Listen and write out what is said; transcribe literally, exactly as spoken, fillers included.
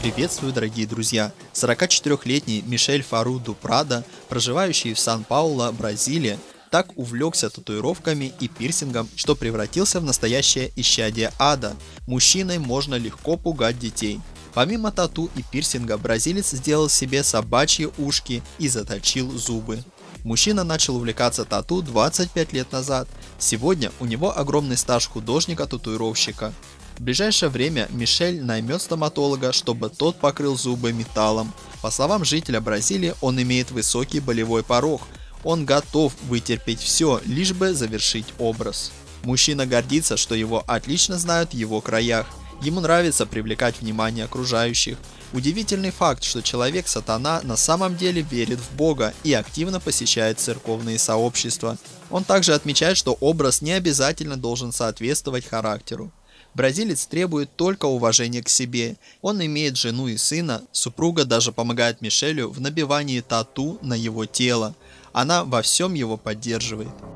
Приветствую, дорогие друзья! сорокачетырёхлетний Мишель Фару ду Прадо, проживающий в Сан-Пауло, Бразилия, так увлекся татуировками и пирсингом, что превратился в настоящее исчадие ада. Мужчиной можно легко пугать детей. Помимо тату и пирсинга, бразилец сделал себе собачьи ушки и заточил зубы. Мужчина начал увлекаться тату двадцать пять лет назад. Сегодня у него огромный стаж художника-татуировщика. В ближайшее время Мишель наймет стоматолога, чтобы тот покрыл зубы металлом. По словам жителя Бразилии, он имеет высокий болевой порог. Он готов вытерпеть все, лишь бы завершить образ. Мужчина гордится, что его отлично знают в его краях. Ему нравится привлекать внимание окружающих. Удивительный факт, что человек-сатана на самом деле верит в Бога и активно посещает церковные сообщества. Он также отмечает, что образ не обязательно должен соответствовать характеру. Бразилец требует только уважения к себе. Он имеет жену и сына, супруга даже помогает Мишелю в набивании тату на его тело. Она во всем его поддерживает.